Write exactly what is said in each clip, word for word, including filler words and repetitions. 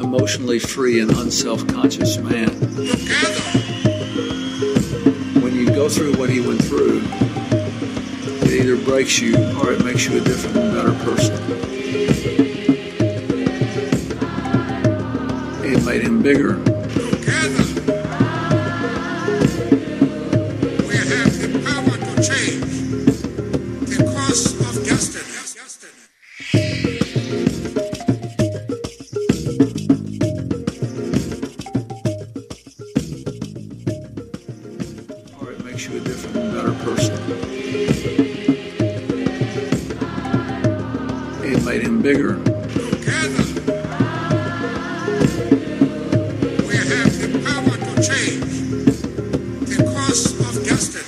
emotionally free and unself-conscious man. When you go through what he went through, it either breaks you or it makes you a different and better person. It made him bigger. Together, we have the power to change the course of destiny. Or it makes you a different and better person. It made him bigger. Together, we have the power to change the course of destiny.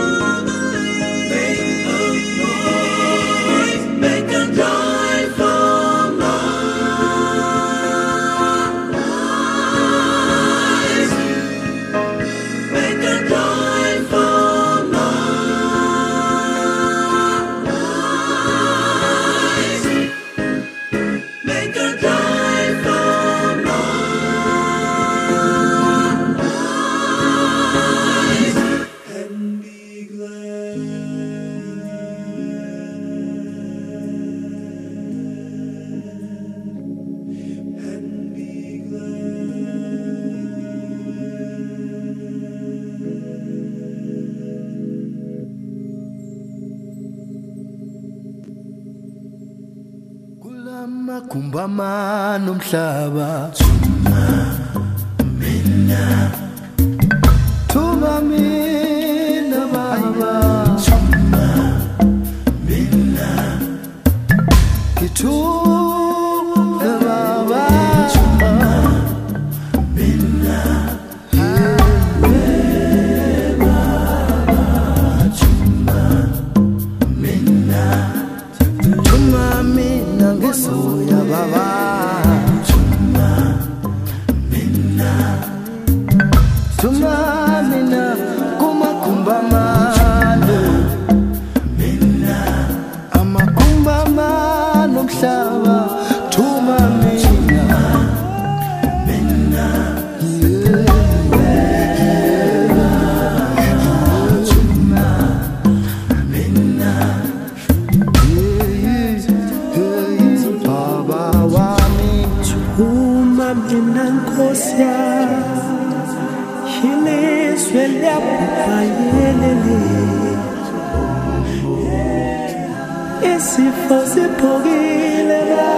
Make a joyful kumbama nomhlaba thuma mina thuma mina baba thuma mina ngithuka baba thuma mina Soya baba Tuma mina Tuma mina Kuma kumba mano Mina Ama kumba mano mhlaba Tuma mina Mina Tuma mina Mina nkosia hile swele apupa yelele esifo sipogile ba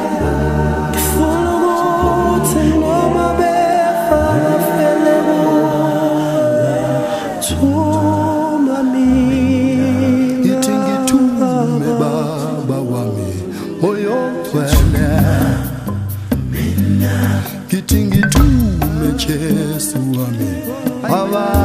fulugote noma befana felebo tuma mina itingitume baba wami oyo twele Kitingi tu me Jesu ame Baba